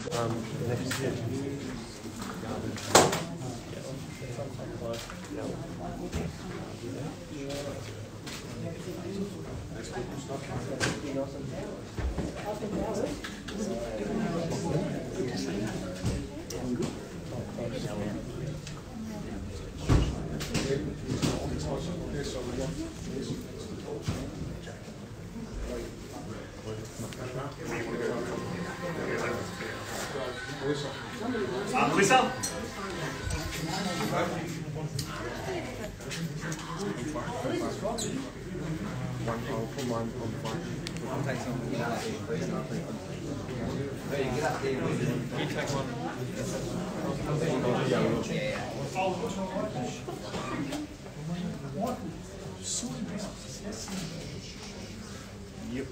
Next year. Luisa? I'll take some. You take one. Yep.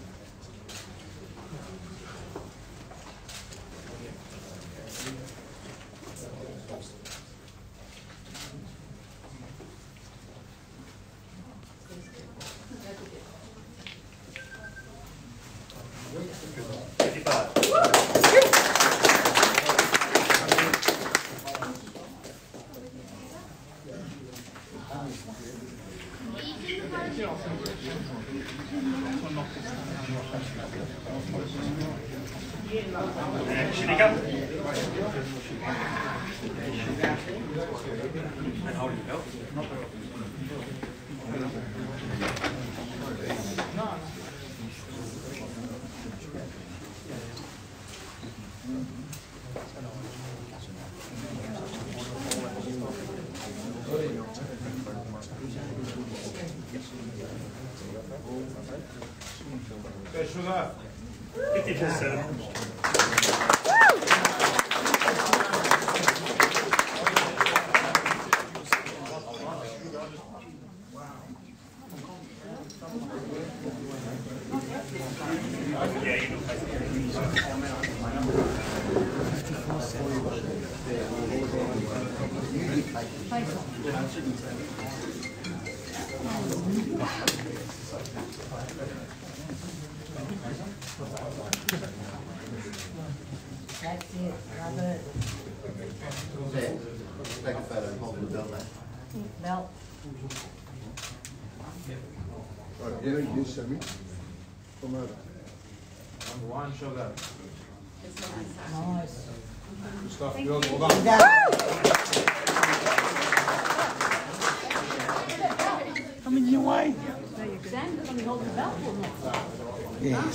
Cherneka? And how do you go? That's it. Love it. Take a photo and hold the belt there. Belt. Right, here you send me. Come over. Number one, show that. Nice. Good stuff, girls, well done. Coming your way. Sam, let me hold the belt for me. Yeah.